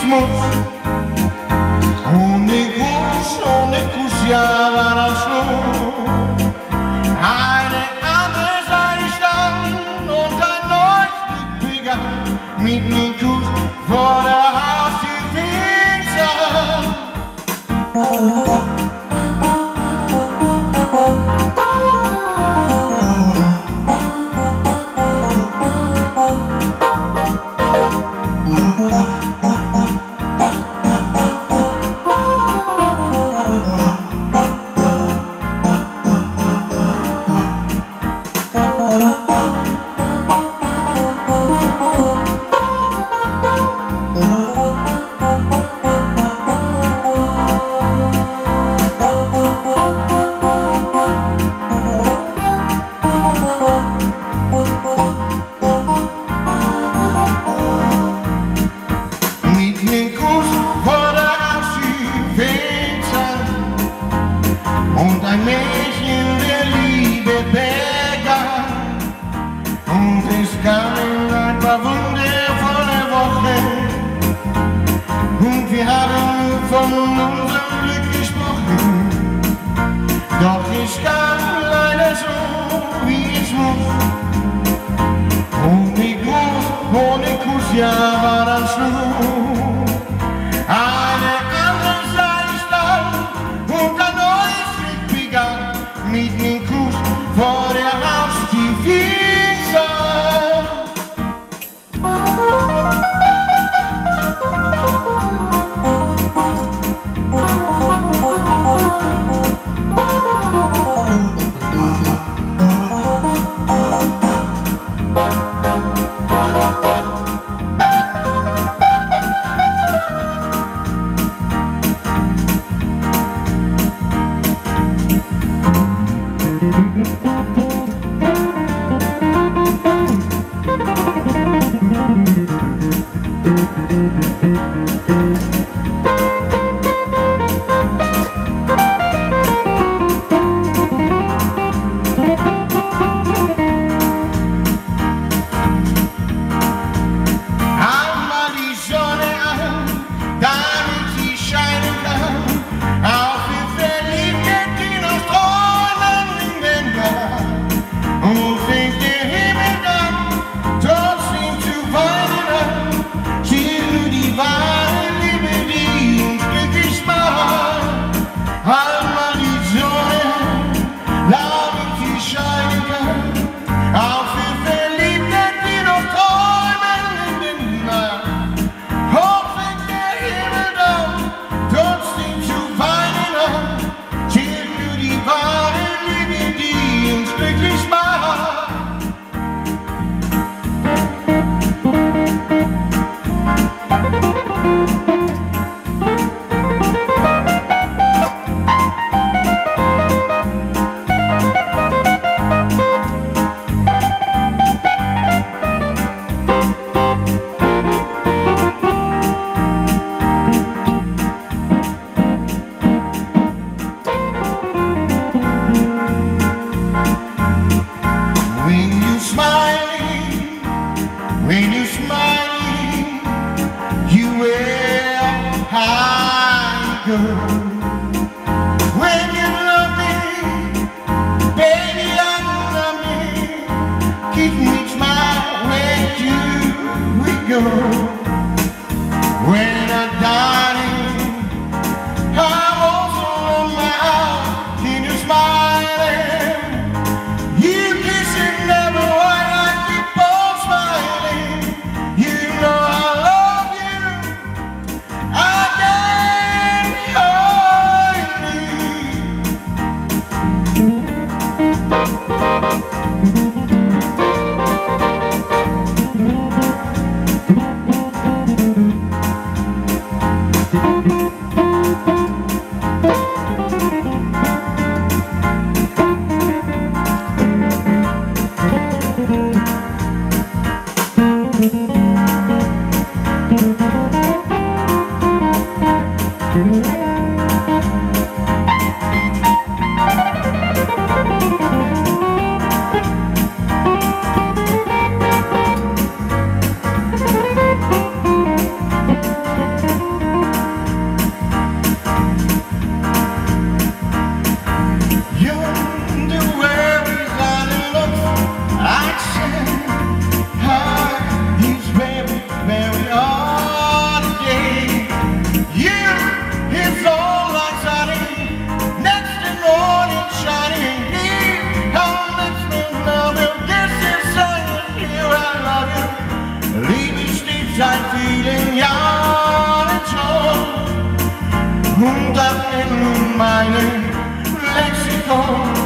muss. Ohne Kuss, ja war das schon. Eine andere Seite stand und ein neues Glück begann. Mit nem Kuss vor der Haustür winseln. Und ein Mädchen der Liebe begann. Und es kamen ein paar wundervolle Wochen. Und wir haben von unserem Glück gesprochen. Doch es kam leider so, wie es muss. Ohne Kuss, ja war dann Schluss. Eine andere Seite stand und ein neues Glück begann. Mit dem Kuss vor der Haustür winseln. juntas en meinem Lexikon.